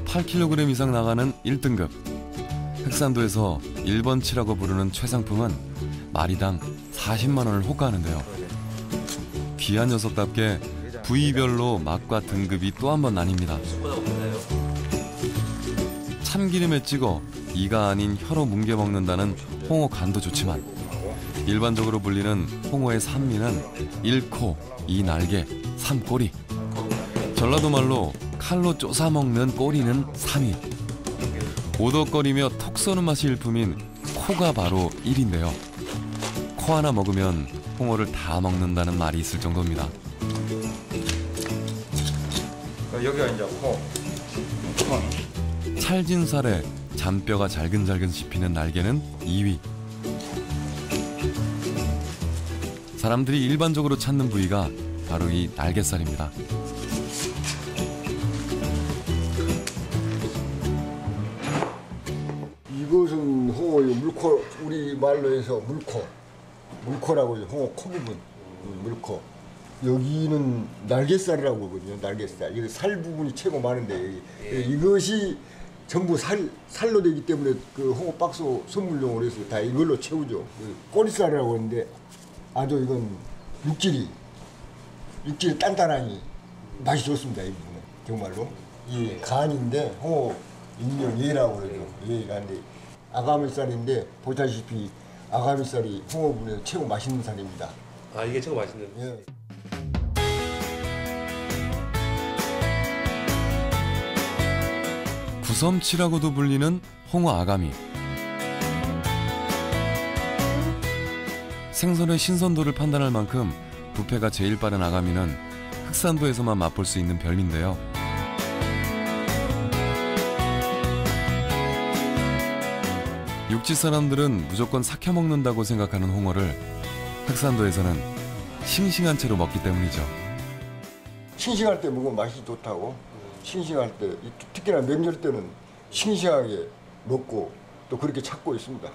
8kg 이상 나가는 1등급. 흑산도에서 1번치라고 부르는 최상품은 마리당 40만 원을 호가하는데요. 귀한 녀석답게 부위별로 맛과 등급이 또 한 번 나뉩니다. 참기름에 찍어 이가 아닌 혀로 뭉개 먹는다는 홍어 간도 좋지만 일반적으로 불리는 홍어의 산미는 1코, 2날개, 3꼬리. 전라도 말로 칼로 쪼사 먹는 꼬리는 3위. 오덕거리며 톡 쏘는 맛이 일품인 코가 바로 1인데요. 코 하나 먹으면 홍어를 다 먹는다는 말이 있을 정도입니다. 여기가 이제 코. 찰진 살에 잔뼈가 잘근잘근 씹히는 날개는 2위. 사람들이 일반적으로 찾는 부위가 바로 이 날개살입니다. 이것은 홍어의 물코, 우리 말로 해서 물코라고 해요. 홍어 코 부분, 물코. 여기는 날개살이라고 하거든요. 날개살. 이거 살 부분이 최고 많은데 이것이 전부 살로 되기 때문에 그 홍어 박스 선물용으로 해서 다 이걸로 채우죠. 꼬리살이라고 하는데 아주 이건 육질이 단단하니 맛이 좋습니다. 이 부분은 정말로. 이 간인데 홍어 일명 예라고 그러죠. 예가인데 아가미살인데 보다시피 아가미살이 홍어분에서 최고 맛있는 살입니다. 아, 이게 최고 맛있는. 예. 구섬치라고도 불리는 홍어 아가미. 생선의 신선도를 판단할 만큼 부패가 제일 빠른 아가미는 흑산도에서만 맛볼 수 있는 별미인데요. 육지 사람들은 무조건 삭혀 먹는다고 생각하는 홍어를 흑산도에서는 싱싱한 채로 먹기 때문이죠. 싱싱할 때 먹으면 맛이 좋다고. 싱싱할 때, 특히나 명절 때는 싱싱하게 먹고 또 그렇게 찾고 있습니다.